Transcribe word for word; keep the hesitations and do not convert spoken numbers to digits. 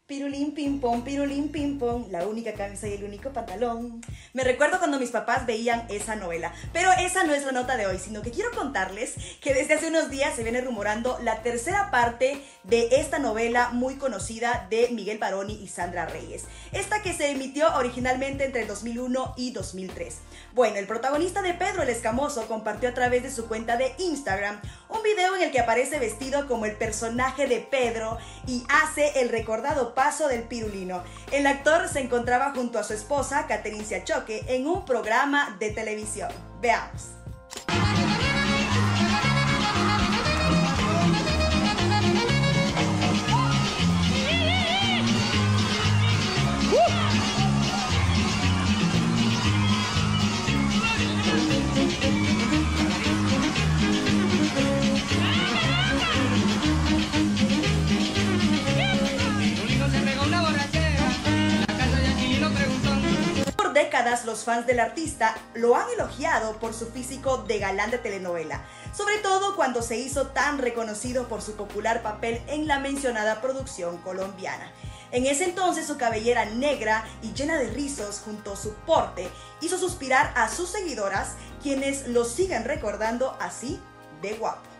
Pirulín pim pom, pirulín pim pom, la única camisa y el único pantalón. Me recuerdo cuando mis papás veían esa novela, pero esa no es la nota de hoy, sino que quiero contarles que desde hace unos días se viene rumorando la tercera parte de esta novela muy conocida de Miguel Baroni y Sandra Reyes. Esta que se emitió originalmente entre dos mil uno y dos mil tres. Bueno, el protagonista de Pedro el Escamoso compartió a través de su cuenta de Instagram un video en el que aparece vestido como el personaje de Pedro y hace el recordado paso del pirulino. El actor se encontraba junto a su esposa, Catherine Siachoque, en un programa de televisión. Veamos. Por décadas los fans del artista lo han elogiado por su físico de galán de telenovela, sobre todo cuando se hizo tan reconocido por su popular papel en la mencionada producción colombiana. En ese entonces su cabellera negra y llena de rizos junto a su porte hizo suspirar a sus seguidoras, quienes lo siguen recordando así de guapo.